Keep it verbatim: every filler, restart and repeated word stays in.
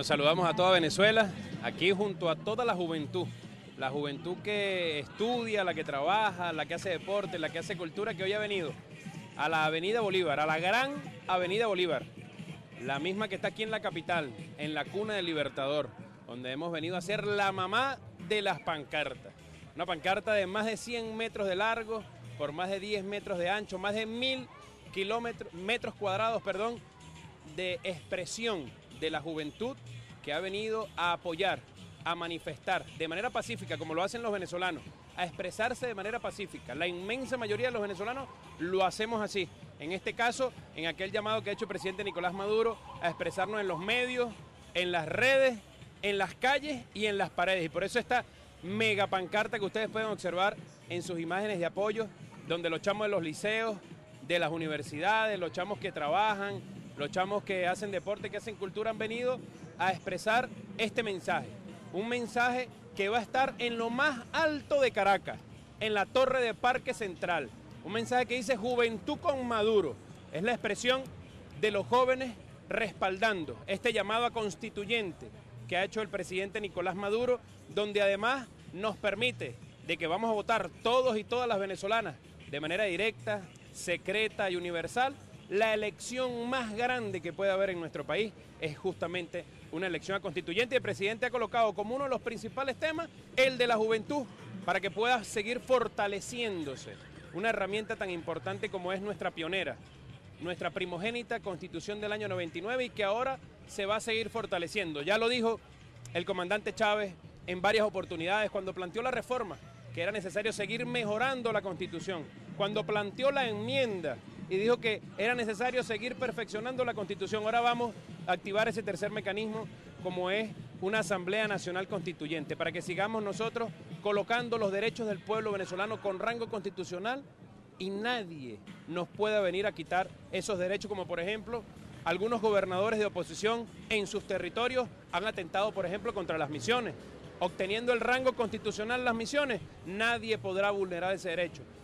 Bueno, saludamos a toda Venezuela, aquí junto a toda la juventud. La juventud que estudia, la que trabaja, la que hace deporte, la que hace cultura, que hoy ha venido a la Avenida Bolívar, a la gran Avenida Bolívar. La misma que está aquí en la capital, en la cuna del Libertador, donde hemos venido a ser la mamá de las pancartas. Una pancarta de más de cien metros de largo, por más de diez metros de ancho, más de mil kilómetros, metros cuadrados, perdón, de expresión de la juventud que ha venido a apoyar, a manifestar de manera pacífica, como lo hacen los venezolanos, a expresarse de manera pacífica. La inmensa mayoría de los venezolanos lo hacemos así. En este caso, en aquel llamado que ha hecho el presidente Nicolás Maduro a expresarnos en los medios, en las redes, en las calles y en las paredes. Y por eso esta mega pancarta que ustedes pueden observar en sus imágenes de apoyo, donde los chamos de los liceos, de las universidades, los chamos que trabajan, los chamos que hacen deporte, que hacen cultura, han venido a expresar este mensaje. Un mensaje que va a estar en lo más alto de Caracas, en la torre de Parque Central. Un mensaje que dice Juventud con Maduro. Es la expresión de los jóvenes respaldando este llamado a constituyente que ha hecho el presidente Nicolás Maduro, donde además nos permite de que vamos a votar todos y todas las venezolanas de manera directa, secreta y universal. La elección más grande que puede haber en nuestro país es justamente una elección a constituyente. El presidente ha colocado como uno de los principales temas el de la juventud, para que pueda seguir fortaleciéndose una herramienta tan importante como es nuestra pionera, nuestra primogénita Constitución del año noventa y nueve, y que ahora se va a seguir fortaleciendo. Ya lo dijo el comandante Chávez en varias oportunidades cuando planteó la reforma, que era necesario seguir mejorando la Constitución, cuando planteó la enmienda y dijo que era necesario seguir perfeccionando la Constitución. Ahora vamos a activar ese tercer mecanismo, como es una Asamblea Nacional Constituyente, para que sigamos nosotros colocando los derechos del pueblo venezolano con rango constitucional y nadie nos pueda venir a quitar esos derechos, como por ejemplo algunos gobernadores de oposición en sus territorios han atentado, por ejemplo, contra las misiones. Obteniendo el rango constitucional las misiones, nadie podrá vulnerar ese derecho.